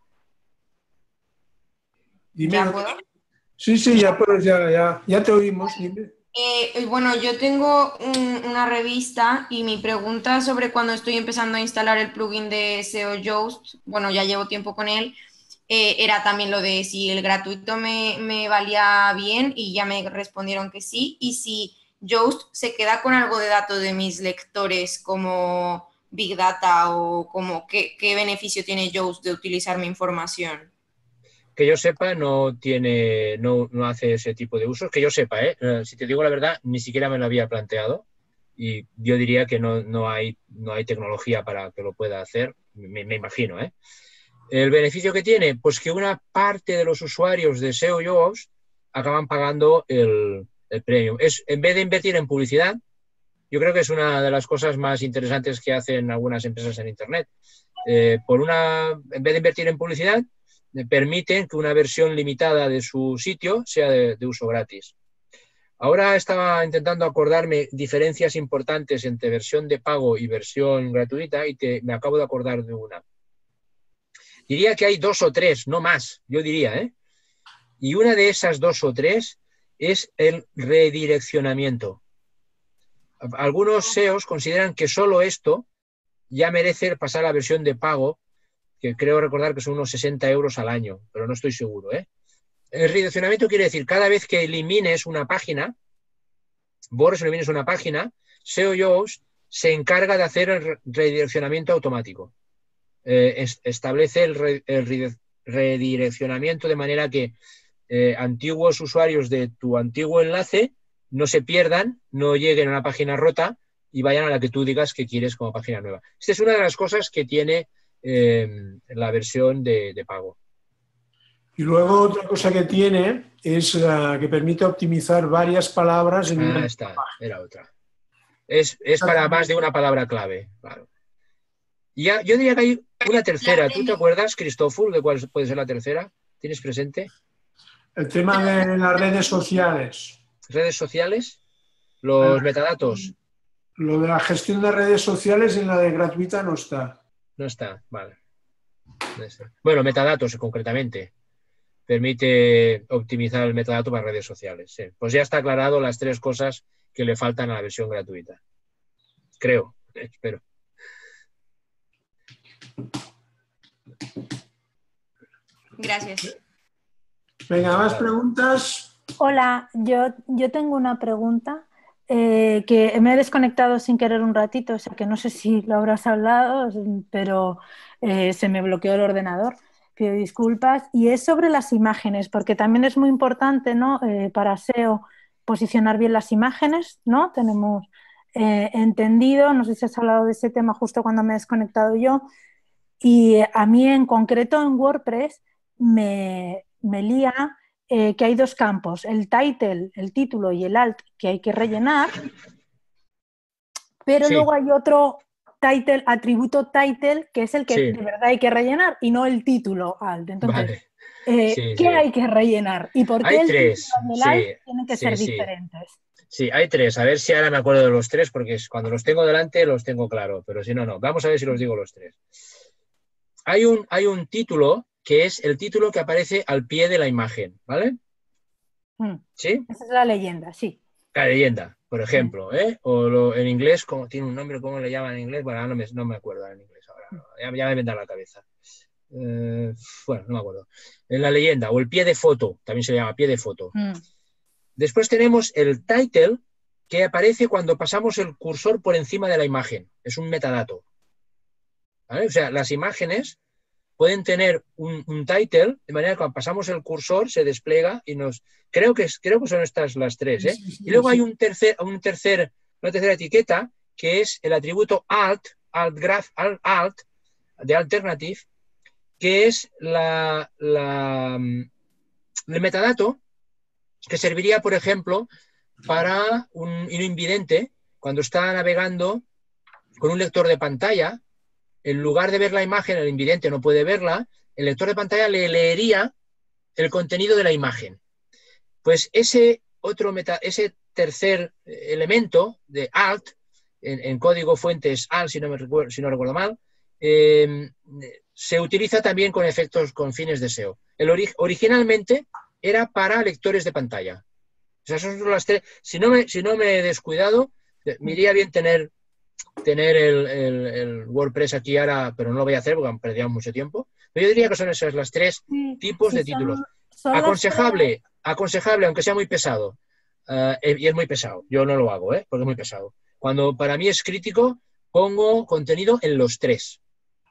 Dime. ¿Ya puedo? Sí, ya puedes, ya te oímos. Dime. Bueno, yo tengo una revista y mi pregunta sobre cuando estoy empezando a instalar el plugin de SEO Yoast, bueno, ya llevo tiempo con él, era también lo de si el gratuito me valía bien, y ya me respondieron que sí, y si Yoast se queda con algo de datos de mis lectores como Big Data, o como qué beneficio tiene Yoast de utilizar mi información. Que yo sepa, no hace ese tipo de usos. Que yo sepa, si te digo la verdad, ni siquiera me lo había planteado, y yo diría que no hay tecnología para que lo pueda hacer, me imagino. El beneficio que tiene, pues que una parte de los usuarios de SEO Yoast acaban pagando el premium. En vez de invertir en publicidad, yo creo que es una de las cosas más interesantes que hacen algunas empresas en Internet. En vez de invertir en publicidad, permiten que una versión limitada de su sitio sea de uso gratis. Ahora estaba intentando acordarme diferencias importantes entre versión de pago y versión gratuita, y me acabo de acordar de una. Diría que hay 2 o 3, no más, yo diría, Y una de esas 2 o 3 es el redireccionamiento. Algunos SEOs consideran que solo esto ya merece pasar a la versión de pago, que creo recordar que son unos 60 euros al año, pero no estoy seguro. El redireccionamiento quiere decir, cada vez que elimines una página, SEO Yoast se encarga de hacer el redireccionamiento automático. Establece el redireccionamiento de manera que antiguos usuarios de tu antiguo enlace no se pierdan, no lleguen a una página rota y vayan a la que tú digas que quieres como página nueva. Esta es una de las cosas que tiene la versión de pago. Y luego otra cosa que tiene es que permite optimizar varias palabras en una esta era otra. Es para más de una palabra clave, claro. Y yo diría que hay una tercera. ¿Tú te acuerdas, Cristóforo, de cuál puede ser la tercera? ¿Tienes presente? El tema de las redes sociales. ¿Redes sociales? ¿Los metadatos? Lo de la gestión de redes sociales en la de gratuita no está. No está, vale. No está. Bueno, metadatos concretamente. Permite optimizar el metadato para redes sociales. Sí. Pues ya está aclarado las 3 cosas que le faltan a la versión gratuita. Creo, espero. Gracias. Venga, ¿más preguntas? Hola, yo tengo una pregunta que me he desconectado sin querer un ratito, o sea que no sé si lo habrás hablado, pero se me bloqueó el ordenador. Pido disculpas. Y es sobre las imágenes, porque también es muy importante, ¿no? Para SEO posicionar bien las imágenes, ¿no? Tenemos entendido, no sé si has hablado de ese tema justo cuando me he desconectado yo, y a mí en concreto en WordPress me lía que hay 2 campos, el title, el título, y el alt, que hay que rellenar, pero sí, luego hay otro title, atributo title, que es el que sí, de verdad hay que rellenar, y no el título alt. Entonces, vale, Sí, ¿Qué hay que rellenar? ¿Y por qué Hay el tres, título y el alt sí, tienen que sí, ser sí. diferentes? Sí, hay tres. A ver si ahora me acuerdo de los tres, porque cuando los tengo delante los tengo claro, pero si no, no. Vamos a ver si los digo los tres. Hay un título que es el título que aparece al pie de la imagen, ¿vale? ¿Sí? Esa es la leyenda, sí. La leyenda, por ejemplo, ¿eh? En inglés, como tiene un nombre, ¿cómo le llaman en inglés? Bueno, no me acuerdo en inglés ahora. Ya me vendrá a la cabeza. Bueno, no me acuerdo. En la leyenda, o el pie de foto, también se llama pie de foto. Después tenemos el title, que aparece cuando pasamos el cursor por encima de la imagen. Es un metadato. ¿Vale? O sea, las imágenes pueden tener un title, de manera que cuando pasamos el cursor se despliega y nos... Creo que son estas las tres, ¿eh? Sí, sí, Y luego sí. hay una tercera etiqueta, que es el atributo alt, de alternative, que es el metadato que serviría, por ejemplo, para un invidente cuando está navegando con un lector de pantalla. En lugar de ver la imagen, el invidente no puede verla, el lector de pantalla le leería el contenido de la imagen. Pues ese tercer elemento de alt, en código fuente es alt, si no recuerdo mal, se utiliza también con efectos con fines de SEO. Originalmente era para lectores de pantalla. O sea, esas son las tres. Si no me he descuidado, me iría bien tener el WordPress aquí ahora, pero no lo voy a hacer porque perdería mucho tiempo. Pero yo diría que son esas las tres tipos de títulos. Aconsejable, aunque sea muy pesado. Y es muy pesado. Yo no lo hago, porque es muy pesado. Cuando para mí es crítico, pongo contenido en los tres.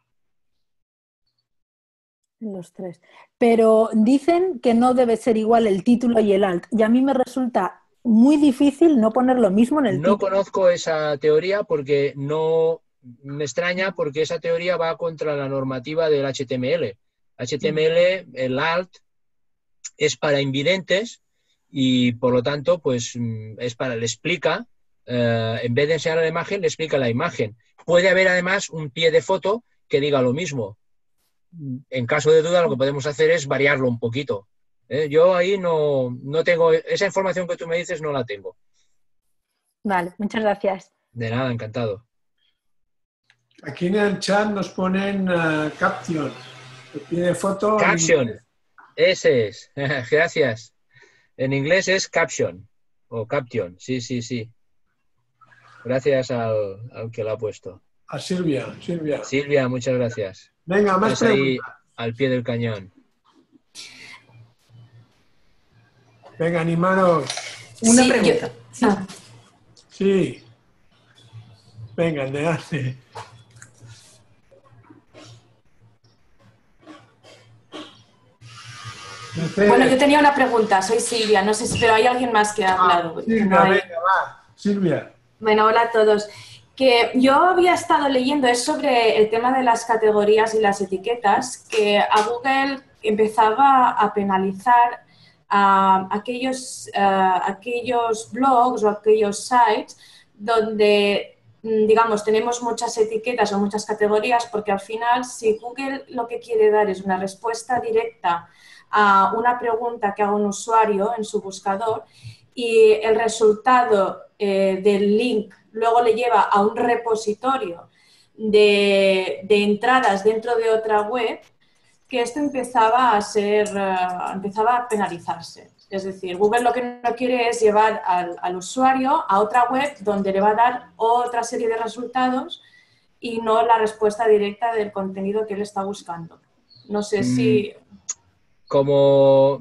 Los tres. Pero dicen que no debe ser igual el título y el alt. Y a mí me resulta muy difícil no poner lo mismo en el título. No conozco esa teoría porque no me extraña, porque esa teoría va contra la normativa del HTML. HTML, el alt, es para invidentes y por lo tanto, pues le explica, en vez de enseñar la imagen, le explica la imagen. Puede haber además un pie de foto que diga lo mismo. En caso de duda, lo que podemos hacer es variarlo un poquito. Yo ahí no tengo, esa información que tú me dices no la tengo. Vale, muchas gracias. De nada, encantado. Aquí en el chat nos ponen caption, el pie de foto. Caption, ese es. Gracias. En inglés es caption o caption, sí. Gracias al que lo ha puesto. A Silvia. Silvia, muchas gracias. Venga, más Estás ahí preguntas. al pie del cañón. Venga, animaros. Una pregunta. Sí. Venga, adelante. Bueno, yo tenía una pregunta, soy Silvia, no sé si, pero hay alguien más que ha hablado. Silvia, venga, va. Silvia. Bueno, hola a todos. Que yo había estado leyendo es sobre el tema de las categorías y las etiquetas, que a Google empezaba a penalizar a aquellos blogs o aquellos sites donde, digamos, tenemos muchas etiquetas o muchas categorías, porque al final, si Google lo que quiere dar es una respuesta directa a una pregunta que haga un usuario en su buscador y el resultado del link luego le lleva a un repositorio de entradas dentro de otra web, que esto empezaba a penalizarse. Es decir, Google lo que no quiere es llevar al usuario a otra web donde le va a dar otra serie de resultados y no la respuesta directa del contenido que él está buscando. No sé si... Como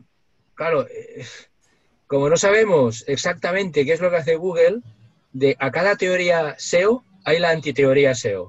no sabemos exactamente qué es lo que hace Google, a cada teoría SEO hay la antiteoría SEO.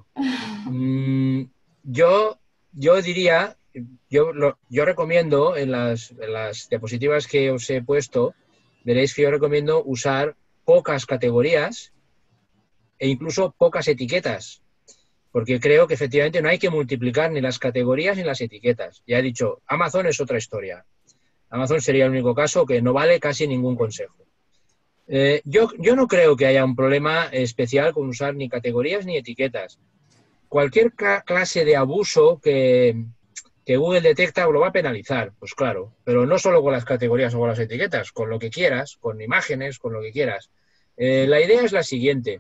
Yo diría, yo recomiendo en las diapositivas que os he puesto, veréis que yo recomiendo usar pocas categorías e incluso pocas etiquetas, porque creo que efectivamente no hay que multiplicar ni las categorías ni las etiquetas. Ya he dicho, Amazon es otra historia. Amazon sería el único caso que no vale casi ningún consejo. Yo no creo que haya un problema especial con usar ni categorías ni etiquetas. Cualquier clase de abuso que que Google detecta o lo va a penalizar, pues claro, pero no solo con las categorías o con las etiquetas, con lo que quieras, con imágenes, con lo que quieras. La idea es la siguiente.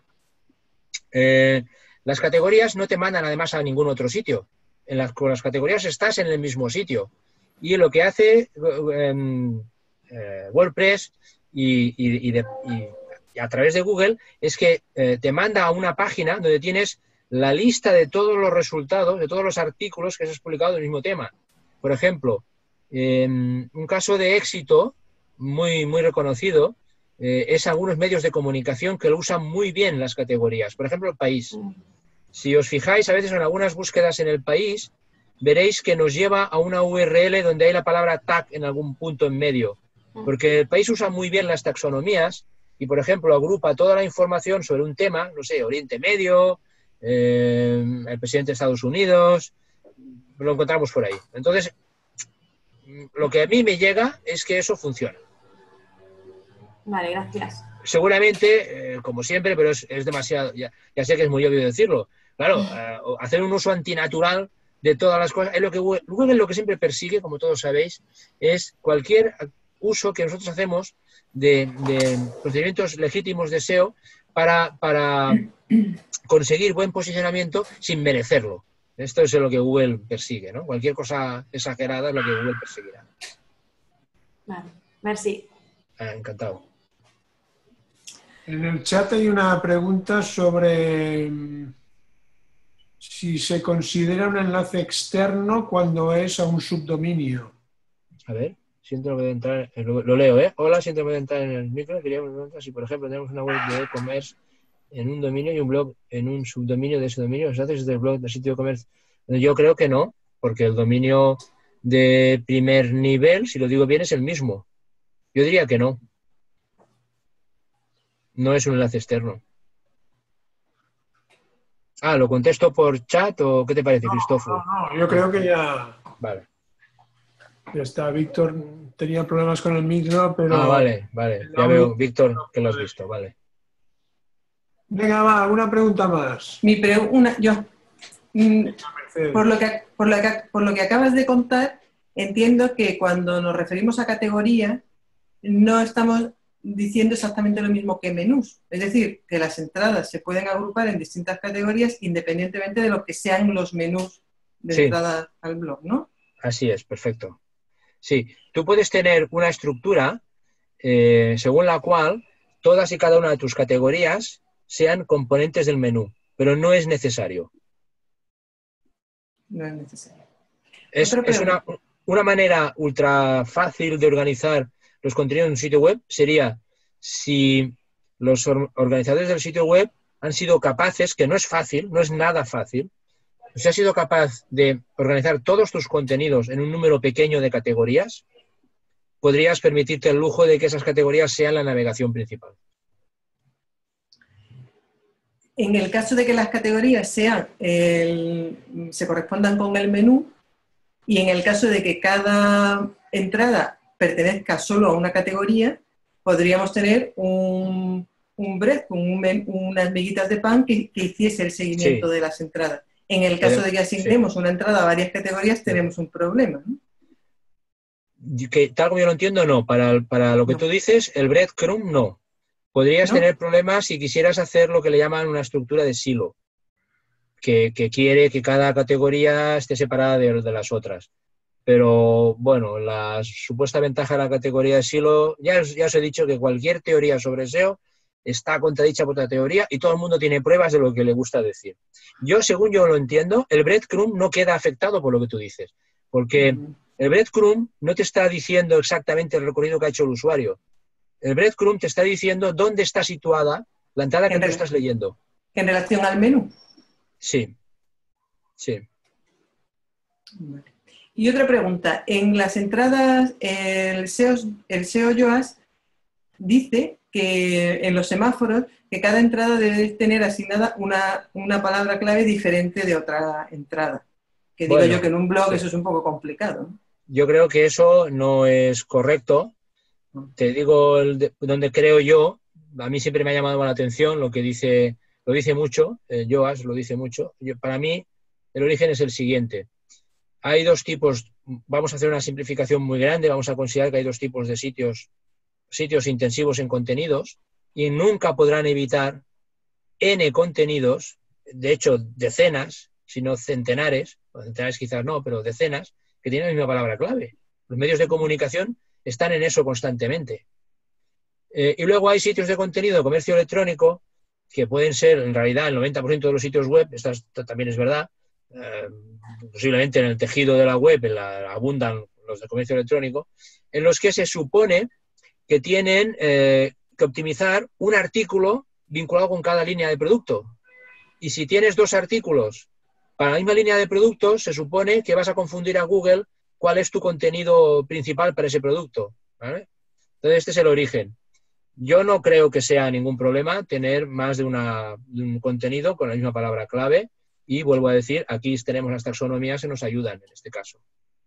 Las categorías no te mandan además a ningún otro sitio. Con las categorías estás en el mismo sitio. Y lo que hace WordPress y a través de Google es que te manda a una página donde tienes la lista de todos los resultados, de todos los artículos que has publicado del mismo tema. Por ejemplo, un caso de éxito muy, muy reconocido es algunos medios de comunicación que lo usan muy bien las categorías. Por ejemplo, El País. Si os fijáis, a veces en algunas búsquedas en El País, veréis que nos lleva a una URL donde hay la palabra tag en algún punto en medio. Porque El País usa muy bien las taxonomías y, por ejemplo, agrupa toda la información sobre un tema, no sé, Oriente Medio, el presidente de Estados Unidos, lo encontramos por ahí. Entonces, lo que a mí me llega es que eso funciona. Vale, gracias. Seguramente, como siempre, pero es demasiado, ya sé que es muy obvio decirlo, claro, hacer un uso antinatural de todas las cosas, es lo que Google lo que siempre persigue, como todos sabéis, es cualquier uso que nosotros hacemos de procedimientos legítimos de SEO para conseguir buen posicionamiento sin merecerlo. Esto es lo que Google persigue, ¿no? Cualquier cosa exagerada es lo que Google perseguirá. Vale, merci. Encantado. En el chat hay una pregunta sobre si se considera un enlace externo cuando es a un subdominio. A ver, siento que voy a entrar, lo leo, ¿eh? Hola, siento que voy a entrar en el micro. Quería preguntar si, por ejemplo, tenemos una web de e-commerce en un dominio y un blog en un subdominio de ese dominio, ¿los haces desde el blog del sitio de e-commerce? Yo creo que no, porque el dominio de primer nivel, si lo digo bien, es el mismo. Yo diría que no. No es un enlace externo. ¿Lo contesto por chat o qué te parece, Cristóforo? No, yo creo que ya... Vale. Ya está, Víctor tenía problemas con el micro, pero... Vale. Ya veo, Víctor, que lo has visto, vale. Venga, va, alguna pregunta más. Por lo que acabas de contar, entiendo que cuando nos referimos a categoría, no estamos diciendo exactamente lo mismo que menús. Es decir, que las entradas se pueden agrupar en distintas categorías independientemente de lo que sean los menús de entrada al blog, ¿no? Así es, perfecto. Sí, tú puedes tener una estructura según la cual todas y cada una de tus categorías sean componentes del menú, pero no es necesario. No es necesario. Es una manera ultra fácil de organizar los contenidos de un sitio web sería si los organizadores del sitio web han sido capaces, que no es fácil, no es nada fácil, si has sido capaz de organizar todos tus contenidos en un número pequeño de categorías, podrías permitirte el lujo de que esas categorías sean la navegación principal. En el caso de que las categorías se correspondan con el menú y en el caso de que cada entrada pertenezca solo a una categoría, podríamos tener un breadcrumb, unas miguitas de pan que hiciese el seguimiento de las entradas. En el caso de que asignemos una entrada a varias categorías, tenemos un problema, ¿no? Que, tal como yo lo entiendo, no. Para lo que tú dices, el breadcrumb no. Podrías tener problemas si quisieras hacer lo que le llaman una estructura de silo, que quiere que cada categoría esté separada de las otras. Pero, bueno, la supuesta ventaja de la categoría de silo, ya os he dicho que cualquier teoría sobre SEO está contradicha por otra teoría y todo el mundo tiene pruebas de lo que le gusta decir. Según yo lo entiendo, el breadcrumb no queda afectado por lo que tú dices, porque el breadcrumb no te está diciendo exactamente el recorrido que ha hecho el usuario. El breadcrumb te está diciendo dónde está situada la entrada que tú estás leyendo. ¿En relación al menú? Sí. Vale. Y otra pregunta, en las entradas, el SEO Yoast dice que en los semáforos que cada entrada debe tener asignada una palabra clave diferente de otra entrada. Que digo yo que en un blog eso es un poco complicado, ¿no? Yo creo que eso no es correcto. Te digo donde creo yo, a mí siempre me ha llamado la atención lo dice mucho, Yoast lo dice mucho. Para mí el origen es el siguiente. hay dos tipos, vamos a hacer una simplificación muy grande, vamos a considerar que hay dos tipos de sitios intensivos en contenidos y nunca podrán evitar N contenidos, de hecho decenas, si no centenares, o centenares quizás no, pero decenas, que tienen la misma palabra clave. Los medios de comunicación están en eso constantemente. Y luego hay sitios de contenido de comercio electrónico que pueden ser, en realidad, el 90% de los sitios web, esto también es verdad, posiblemente en el tejido de la web abundan los de comercio electrónico, en los que se supone que tienen que optimizar un artículo vinculado con cada línea de producto. Y si tienes dos artículos para la misma línea de productos, se supone que vas a confundir a Google cuál es tu contenido principal para ese producto, ¿vale? Entonces, este es el origen. Yo no creo que sea ningún problema tener más de un contenido con la misma palabra clave y vuelvo a decir, aquí tenemos las taxonomías que nos ayudan en este caso.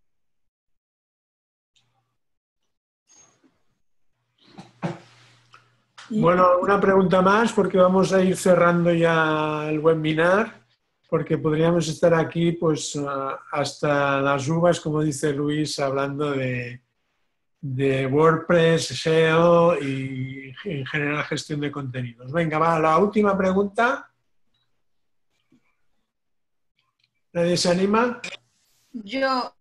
Bueno, una pregunta más porque vamos a ir cerrando ya el webinar porque podríamos estar aquí pues hasta las uvas, como dice Luis, hablando de WordPress, SEO y en general gestión de contenidos. Venga, va, la última pregunta. ¿Nadie se anima? Yo,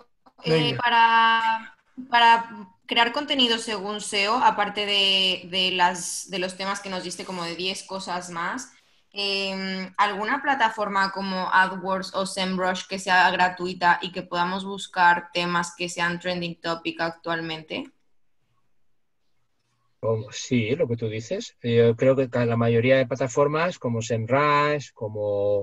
para crear contenido según SEO, aparte de los temas que nos diste como de 10 cosas más, ¿alguna plataforma como AdWords o SEMrush que sea gratuita y que podamos buscar temas que sean trending topic actualmente? Sí, lo que tú dices. Yo creo que la mayoría de plataformas como SEMrush, como...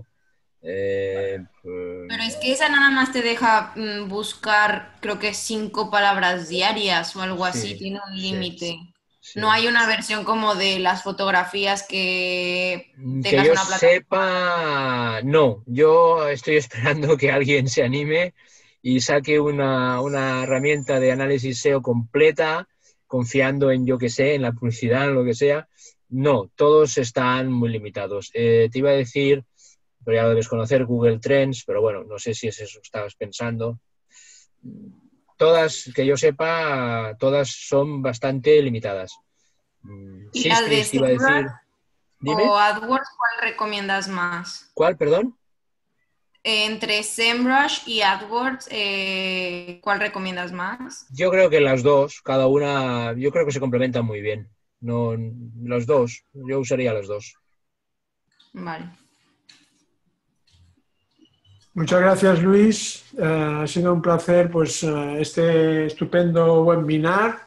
Pero es que esa nada más te deja buscar, creo que 5 palabras diarias o algo así, sí, tiene un límite. Sí. No hay una versión como de las fotografías que tengas que yo una plataforma. sepa, no. Yo estoy esperando que alguien se anime y saque una herramienta de análisis SEO completa, confiando en, yo que sé, en la publicidad, en lo que sea. No, todos están muy limitados. Te iba a decir, pero ya lo debes conocer, Google Trends, pero bueno, no sé si es eso que estabas pensando. Todas, que yo sepa, todas son bastante limitadas. ¿Y las de te iba a decir. Dime. o AdWords, cuál recomiendas más? ¿Cuál, perdón? Entre SEMrush y AdWords, ¿cuál recomiendas más? Yo creo que las dos, cada una, yo creo que se complementan muy bien. No, los dos, yo usaría las dos. Vale. Muchas gracias, Luis. Ha sido un placer pues, este estupendo webinar.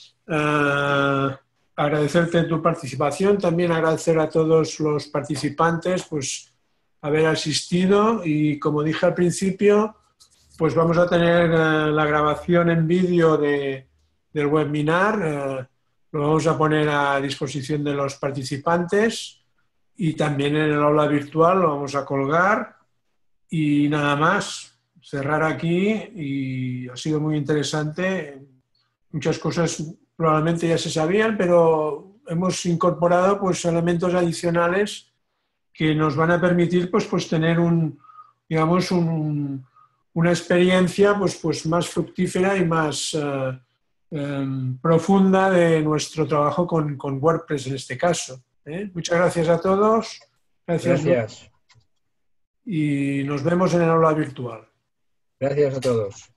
Agradecerte tu participación, también agradecer a todos los participantes pues, haber asistido y como dije al principio, pues vamos a tener la grabación en vídeo del webinar, lo vamos a poner a disposición de los participantes y también en el aula virtual lo vamos a colgar. Y nada más, cerrar aquí y ha sido muy interesante. Muchas cosas probablemente ya se sabían, pero hemos incorporado pues, elementos adicionales que nos van a permitir pues tener una experiencia pues más fructífera y más profunda de nuestro trabajo con WordPress en este caso. Muchas gracias a todos. Gracias. Y nos vemos en el aula virtual. Gracias a todos.